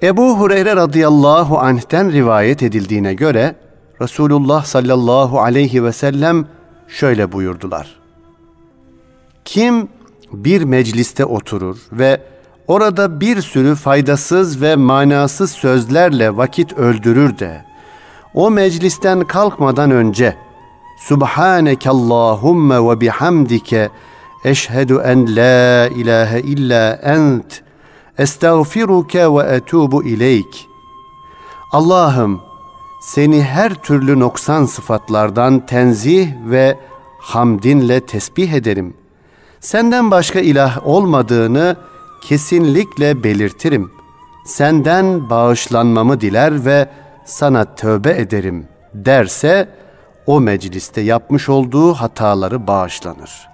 Ebu Hureyre radıyallahu anh'ten rivayet edildiğine göre Resulullah sallallahu aleyhi ve sellem şöyle buyurdular: Kim bir mecliste oturur ve orada bir sürü faydasız ve manasız sözlerle vakit öldürür de o meclisten kalkmadan önce Subhanekallahumma ve bihamdike eşhedü en la ilahe illa ent estağfiruke ve etubu ileyk. Allah'ım, seni her türlü noksan sıfatlardan tenzih ve hamdinle tesbih ederim. Senden başka ilah olmadığını kesinlikle belirtirim. Senden bağışlanmamı diler ve sana tövbe ederim derse o mecliste yapmış olduğu hataları bağışlanır.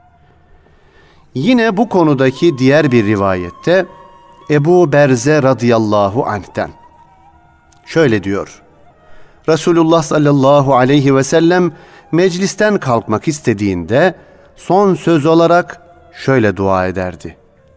Yine bu konudaki diğer bir rivayette Ebu Berze radıyallahu anh'ten şöyle diyor: Resulullah sallallahu aleyhi ve sellem meclisten kalkmak istediğinde son söz olarak şöyle dua ederdi: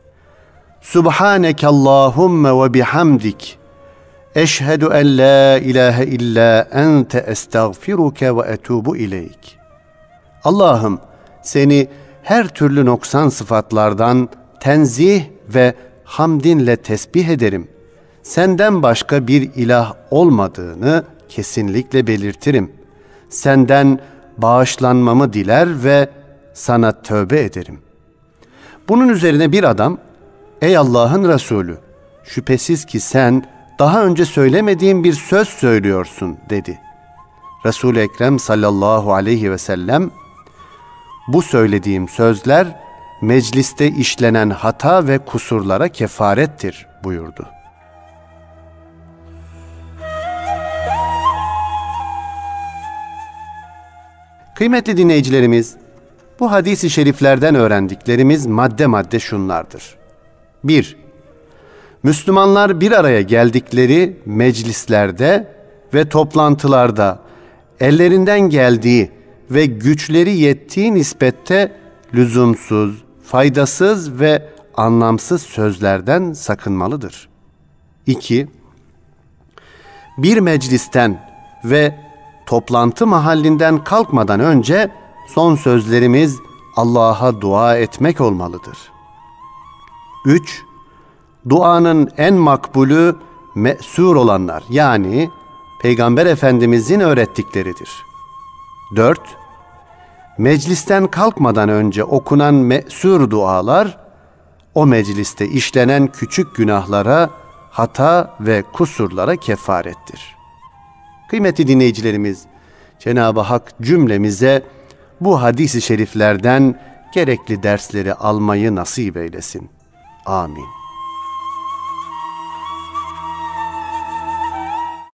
Subhanekallahumma ve bihamdik eşhedü en la ilahe illa ente estağfiruke ve etubu ileyk. Allah'ım, seni her türlü noksan sıfatlardan tenzih ve hamdinle tesbih ederim. Senden başka bir ilah olmadığını kesinlikle belirtirim. Senden bağışlanmamı diler ve sana tövbe ederim. Bunun üzerine bir adam, ey Allah'ın Resulü, şüphesiz ki sen daha önce söylemediğin bir söz söylüyorsun dedi. Resul-i Ekrem sallallahu aleyhi ve sellem, bu söylediğim sözler mecliste işlenen hata ve kusurlara kefarettir buyurdu. Kıymetli dinleyicilerimiz, bu hadis-i şeriflerden öğrendiklerimiz madde madde şunlardır. 1. Müslümanlar bir araya geldikleri meclislerde ve toplantılarda ellerinden geldiği ve güçleri yettiği nispette lüzumsuz, faydasız ve anlamsız sözlerden sakınmalıdır. 2. Bir meclisten ve toplantı mahallinden kalkmadan önce son sözlerimiz Allah'a dua etmek olmalıdır. 3. Duanın en makbulü me'sur olanlar, yani Peygamber Efendimizin öğrettikleridir. 4. Meclisten kalkmadan önce okunan me'sur dualar, o mecliste işlenen küçük günahlara, hata ve kusurlara kefarettir. Kıymetli dinleyicilerimiz, Cenab-ı Hak cümlemize bu hadis-i şeriflerden gerekli dersleri almayı nasip eylesin. Amin.